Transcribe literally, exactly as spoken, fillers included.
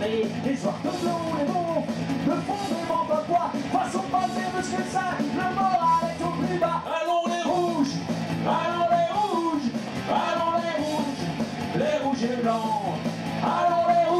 crier l'histoire de blond, les mots ne font vraiment pas quoi. Façon pas dire de ce que ça, le moral est au plus bas. Allons les rouges, allons les rouges, allons les rouges, les rouges et les blancs, allons les rouges.